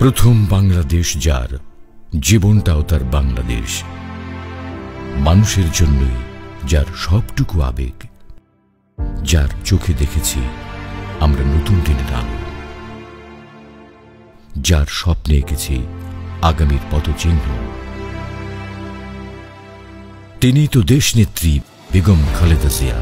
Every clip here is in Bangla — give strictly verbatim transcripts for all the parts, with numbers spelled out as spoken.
প্রথম বাংলাদেশ যার জীবনটাও তার বাংলাদেশ, মানুষের জন্যই যার সবটুকু আবেগ, যার চোখে দেখেছি আমরা নতুন দিনের আলো, যার স্বপ্নে এঁকেছি আগামীর পথচিহ্ন। তিনি তো দেশনেত্রী বেগম খালেদা জিয়া।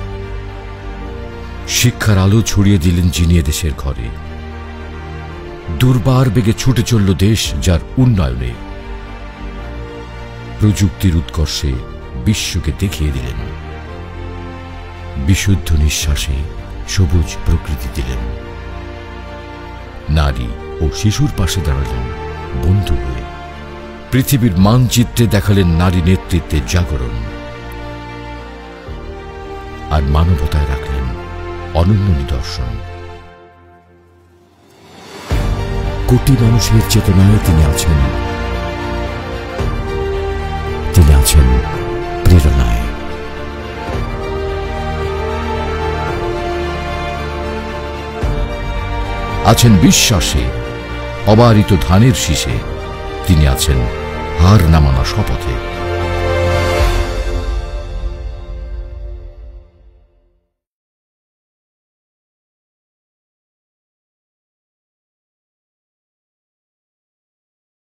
শিক্ষার আলো ছড়িয়ে দিলেন যিনি দেশের ঘরে। দুর্বার বেগে ছুটে চলল দেশ যার উন্নয়নে। প্রযুক্তির উৎকর্ষে বিশ্বকে দেখিয়ে দিলেন। বিশুদ্ধ নিঃশ্বাসে সবুজ প্রকৃতি দিলেন। নারী ও শিশুর পাশে দাঁড়ালেন বন্ধু হয়ে। পৃথিবীর মানচিত্রে দেখালেন নারী নেতৃত্বের জাগরণ, আর মানবতায় রাখলেন অনন্য নিদর্শন। কোটি মানুষের চেতনায় তিনি আছেন, তিনি আছেন প্রেরণায়। আছেন বিশ্বাসে, অবারিত ধানের শীষে। তিনি আছেন হার না মানা শপথে।